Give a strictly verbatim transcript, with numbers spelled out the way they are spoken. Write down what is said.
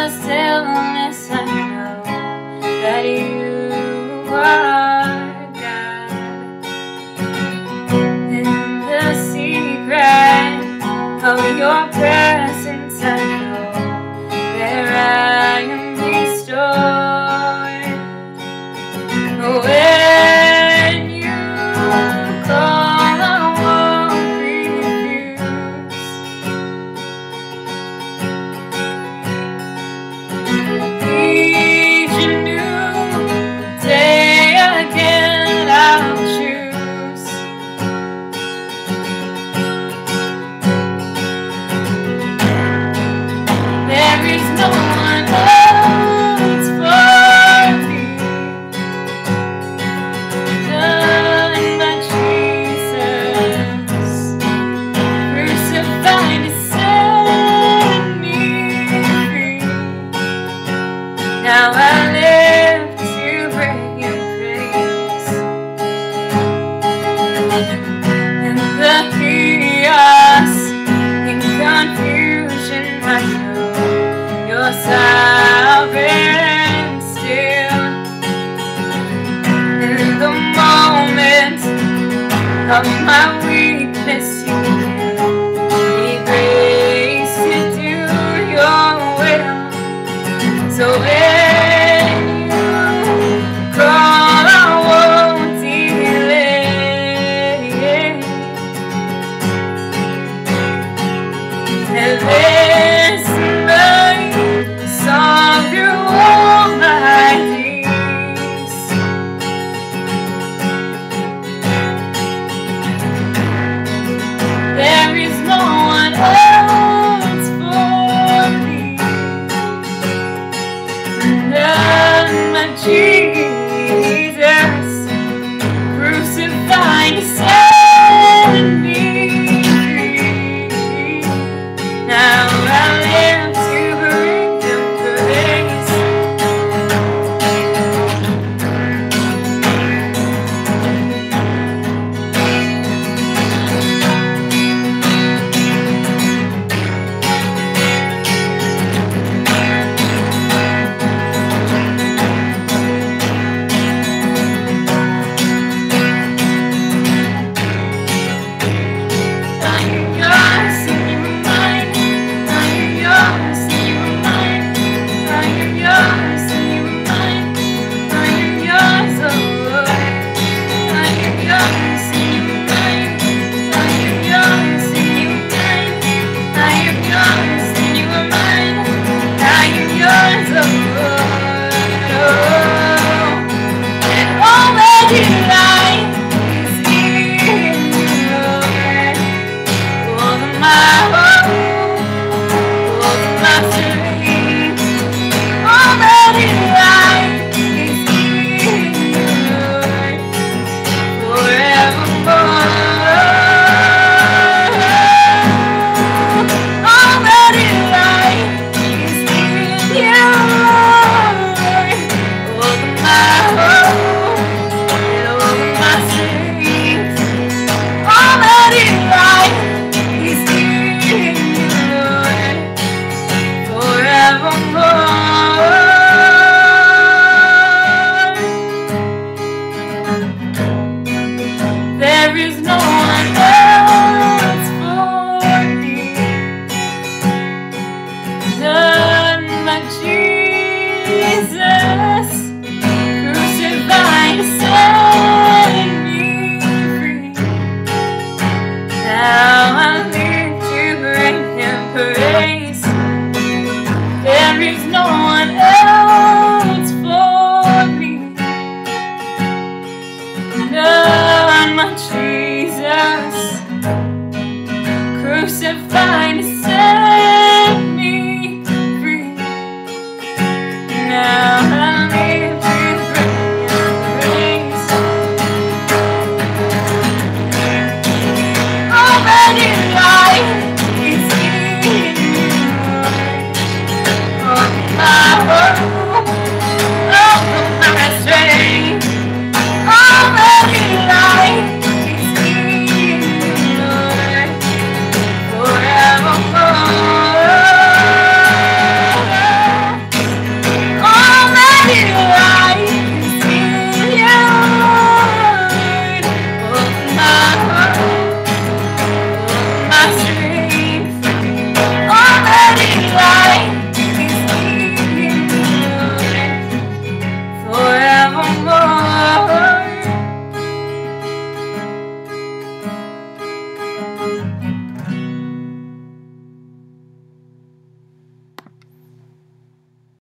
stillness I know that you are God. In the secret of your presence I know there I am restored. When you call I won't refuse. Each new day again I'll choose. There is no one else for me, none but Jesus, crucified to set me free. Now I live to bring you praise. In the chaos, in confusion, I know you're sovereign still. In the moment of my weakness, you give me grace to do your will. So when you call, I won't delay. And this is my song through all my days. There is no one else for me, none but Jesus, crucified to set me free. Now I live to bring Him praise. I am yours and you are mine. I am yours and you are mine. I am yours and you are mine. I am yours, oh Lord. I am yours and you are mine. I am yours and you are mine. I am yours and you are mine. I am yours, oh Lord. Oh, and all that you like is in you, Lord. All of my hope, all of my strength, all that you like is in you, Lord, forevermore. All that you like is in you, Lord. All of my hope and all of my strength, all that you like is in you, Lord, forevermore. There is no one else for me, none but Jesus, crucified to set me free. Now I live to bring Him praise. There is no